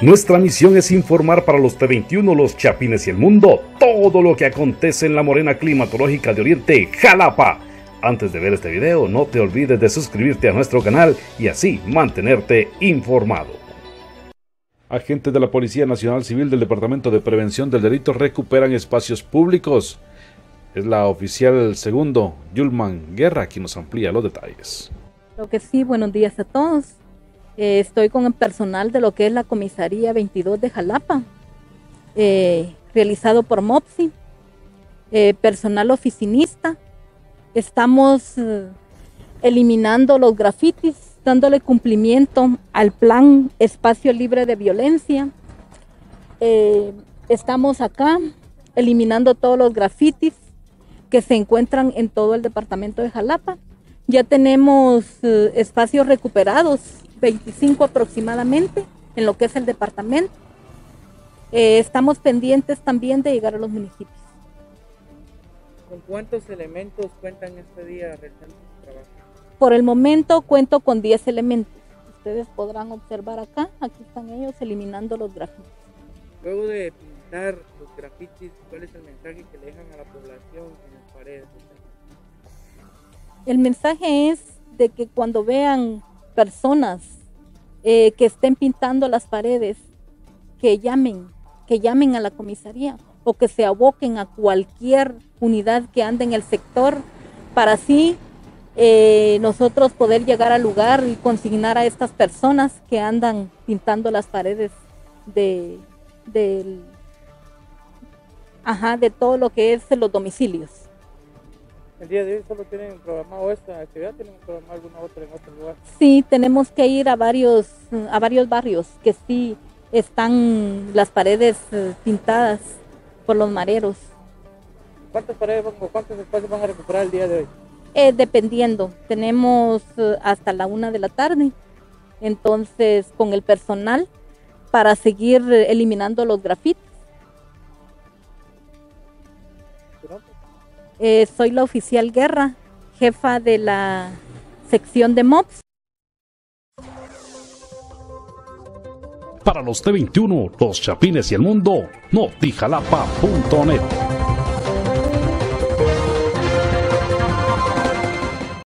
Nuestra misión es informar para los T21, los Chapines y el mundo todo lo que acontece en la morena climatológica de Oriente, Jalapa. Antes de ver este video, no te olvides de suscribirte a nuestro canal y así mantenerte informado. Agentes de la Policía Nacional Civil del Departamento de Prevención del Delito recuperan espacios públicos. Es la oficial segundo, Yulman Guerra, quien nos amplía los detalles. Creo que sí, buenos días a todos. Estoy con el personal de lo que es la Comisaría 22 de Jalapa, realizado por MOPSI, personal oficinista. Estamos eliminando los grafitis, dándole cumplimiento al plan Espacio Libre de Violencia. Estamos acá eliminando todos los grafitis que se encuentran en todo el departamento de Jalapa. Ya tenemos espacios recuperados, 25 aproximadamente, en lo que es el departamento. Estamos pendientes también de llegar a los municipios. ¿Con cuántos elementos cuentan este día realizando su trabajo? Por el momento cuento con 10 elementos. Ustedes podrán observar acá, aquí están ellos eliminando los grafitis. Luego de pintar los grafitis, ¿cuál es el mensaje que le dejan a la población en las paredes? El mensaje es de que cuando vean personas que estén pintando las paredes, que llamen a la comisaría o que se aboquen a cualquier unidad que ande en el sector para así nosotros poder llegar al lugar y consignar a estas personas que andan pintando las paredes de todo lo que es los domicilios. ¿El día de hoy solo tienen programado esta actividad? ¿Tienen programado alguna otra en otro lugar? Sí, tenemos que ir a varios barrios que sí están las paredes pintadas por los mareros. ¿Cuántas paredes o cuántos espacios van a recuperar el día de hoy? Dependiendo, tenemos hasta la 1 de la tarde, entonces con el personal para seguir eliminando los grafitis. Soy la oficial Guerra, jefa de la sección de MOPS. Para los T21, los Chapines y el mundo, notijalapa.net.